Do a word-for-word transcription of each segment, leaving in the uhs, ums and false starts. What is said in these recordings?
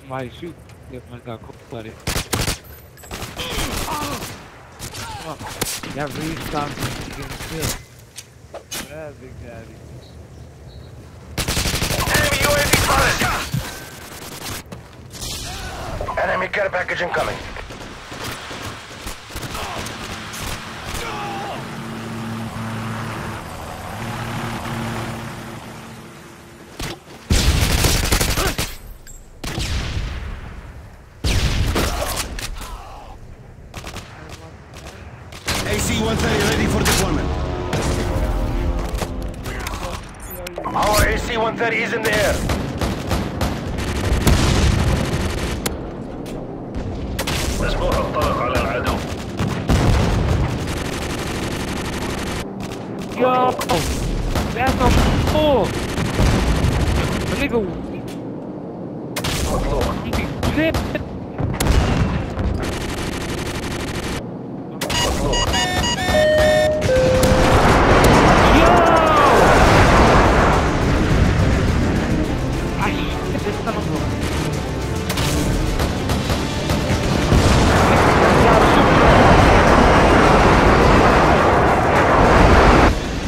somebody shoot. If I got cold blooded. Come on. That really stopped me from getting killed. Yeah, Big Daddy. Enemy U A V spotted! Enemy care package incoming. A C one thirty ready for deployment. Our A C one thirty is in the air. مسموح الطلق على العدو. Yo! That's a fool! The nigga... He be flipped!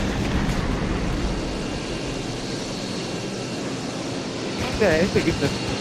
Yeah, it's a good